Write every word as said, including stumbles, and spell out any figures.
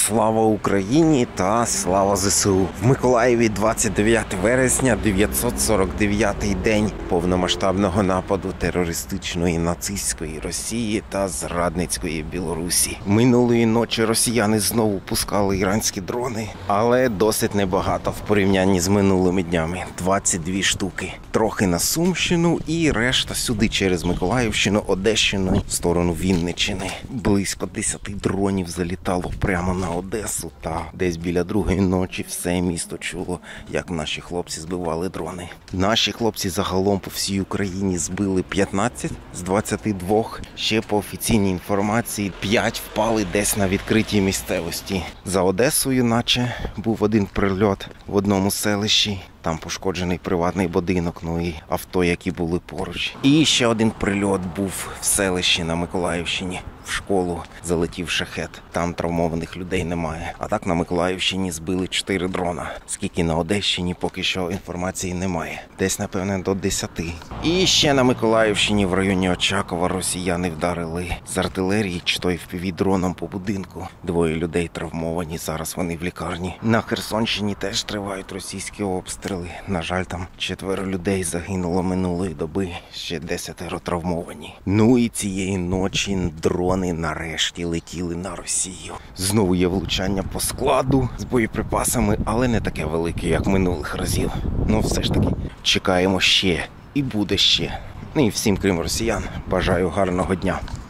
Слава Україні та слава ЗСУ! В Миколаєві двадцять дев'яте вересня, дев'ятсот сорок дев'ятий день повномасштабного нападу терористичної нацистської Росії та зрадницької Білорусі. Минулої ночі росіяни знову пускали іранські дрони, але досить небагато в порівнянні з минулими днями. двадцять дві штуки. Трохи на Сумщину і решта сюди через Миколаївщину, Одещину, в сторону Вінниччини. Близько десяти дронів залітало прямо на Одесу, та десь біля другої ночі все місто чуло, як наші хлопці збивали дрони. Наші хлопці загалом по всій Україні збили п'ятнадцять з двадцяти двох. Ще по офіційній інформації п'ять впали десь на відкритій місцевості. За Одесою наче був один прильот в одному селищі. Там пошкоджений приватний будинок, ну і авто, які були поруч. І ще один прильот був в селищі на Миколаївщині. В школу залетів шахет. Там травмованих людей немає. А так на Миколаївщині збили чотири дрона. Скільки на Одещині, поки що інформації немає. Десь, напевне, до десяти. І ще на Миколаївщині в районі Очакова росіяни вдарили з артилерії чи то еф пі ві-дроном по будинку. Двоє людей травмовані, зараз вони в лікарні. На Херсонщині теж тривають російські обстріли. На жаль, там четверо людей загинуло минулої доби, ще десятеро травмовані. Ну і цієї ночі дрони нарешті летіли на Росію. Знову є влучання по складу з боєприпасами, але не таке велике, як минулих разів. Ну все ж таки, чекаємо ще і буде ще. Ну і всім, крім росіян, бажаю гарного дня.